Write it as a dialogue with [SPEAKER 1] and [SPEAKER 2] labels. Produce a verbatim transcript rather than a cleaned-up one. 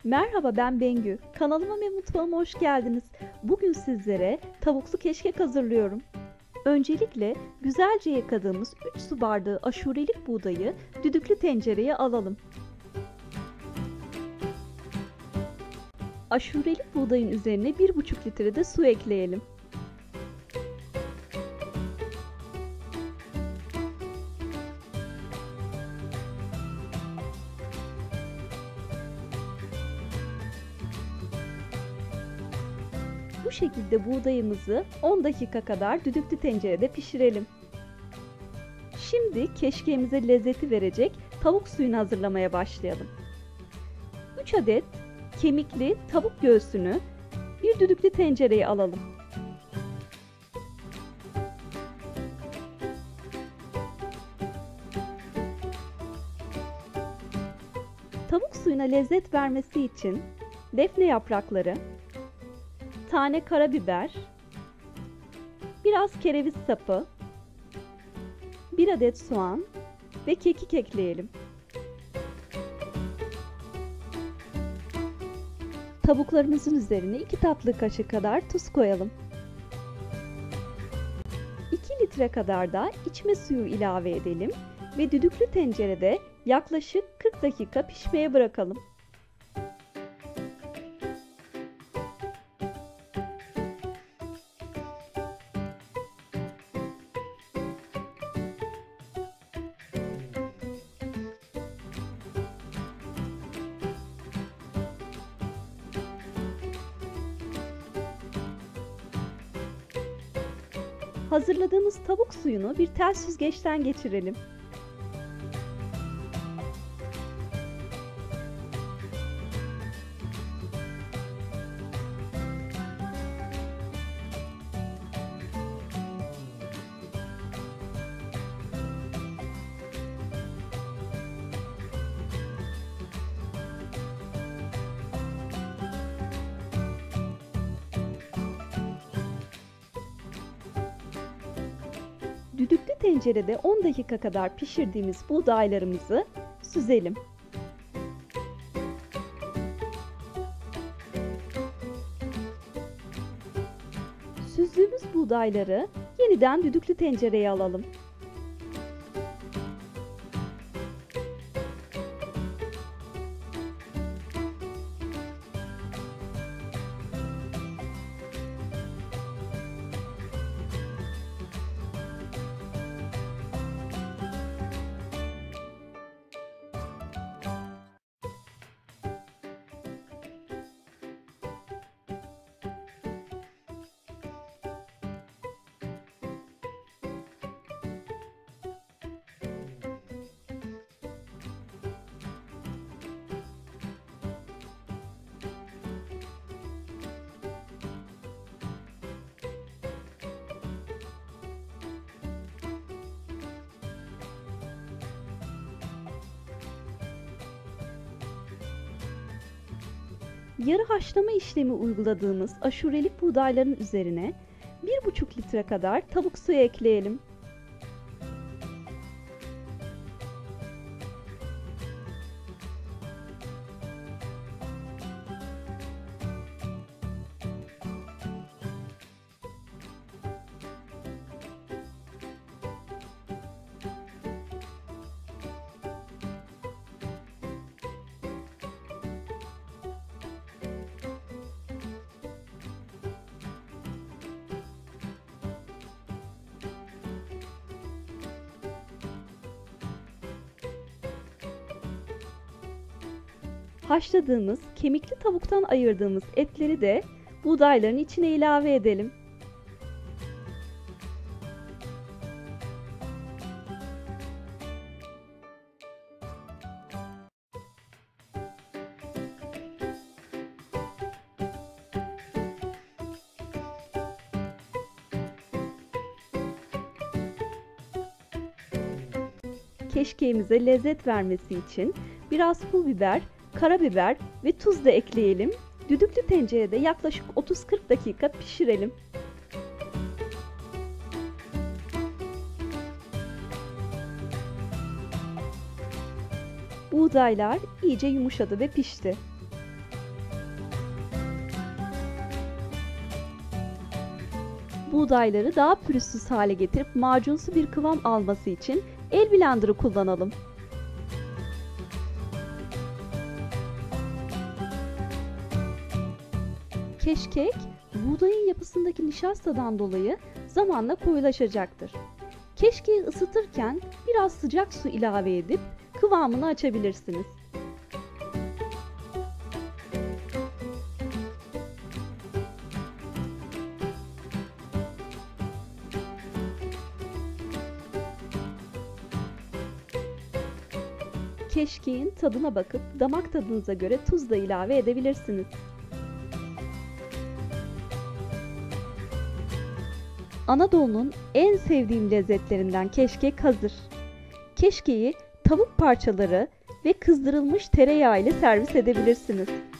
[SPEAKER 1] Merhaba, ben Bengü. Kanalıma ve mutfağıma hoş geldiniz. Bugün sizlere tavuklu keşkek hazırlıyorum. Öncelikle güzelce yıkadığımız üç su bardağı aşurelik buğdayı düdüklü tencereye alalım. Aşurelik buğdayın üzerine bir buçuk litre de su ekleyelim. Bu şekilde buğdayımızı on dakika kadar düdüklü tencerede pişirelim. Şimdi keşkeğimize lezzeti verecek tavuk suyunu hazırlamaya başlayalım. üç adet kemikli tavuk göğsünü bir düdüklü tencereye alalım. Tavuk suyuna lezzet vermesi için defne yaprakları, tane karabiber, biraz kereviz sapı, bir adet soğan ve kekik ekleyelim. Tavuklarımızın üzerine iki tatlı kaşığı kadar tuz koyalım. iki litre kadar da içme suyu ilave edelim ve düdüklü tencerede yaklaşık kırk dakika pişmeye bırakalım. Hazırladığımız tavuk suyunu bir tel süzgeçten geçirelim. Düdüklü tencerede on dakika kadar pişirdiğimiz buğdaylarımızı süzelim. Süzdüğümüz buğdayları yeniden düdüklü tencereye alalım. Yarı haşlama işlemi uyguladığımız aşurelik buğdayların üzerine bir buçuk litre kadar tavuk suyu ekleyelim. Haşladığımız, kemikli tavuktan ayırdığımız etleri de buğdayların içine ilave edelim. Keşkeğimize lezzet vermesi için biraz pul biber, karabiber ve tuz da ekleyelim. Düdüklü tencerede yaklaşık otuz kırk dakika pişirelim. Buğdaylar iyice yumuşadı ve pişti. Buğdayları daha pürüzsüz hale getirip macunsu bir kıvam alması için el blenderı kullanalım. Keşkek, buğdayın yapısındaki nişastadan dolayı zamanla koyulaşacaktır. Keşkeği ısıtırken biraz sıcak su ilave edip kıvamını açabilirsiniz. Keşkeğin tadına bakıp damak tadınıza göre tuz da ilave edebilirsiniz. Anadolu'nun en sevdiğim lezzetlerinden keşkek hazır. Keşkeği tavuk parçaları ve kızdırılmış tereyağı ile servis edebilirsiniz.